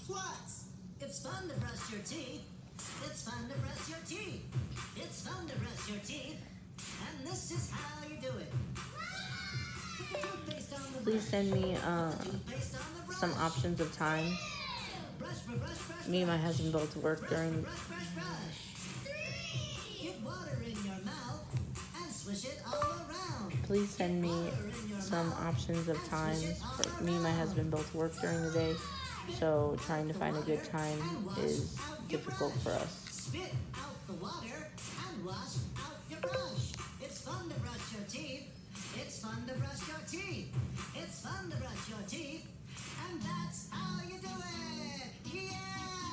Plus, it's fun to brush your teeth. It's fun to brush your teeth. It's fun to brush your teeth. And this is how you do it. Put the toothpaste on the Please send me toothpaste on the brush. some options of time. Brush, brush, brush, Me and my husband both work during. brush, brush, brush. Get water in your mouth and swish it all around. Please send me some options of times. For me and my husband both work during the day, so trying to find a good time is difficult for us. Spit out the water and wash out your brush. It's fun to brush your teeth. It's fun to brush your teeth. It's fun to brush your teeth. And that's how you do it. Yeah!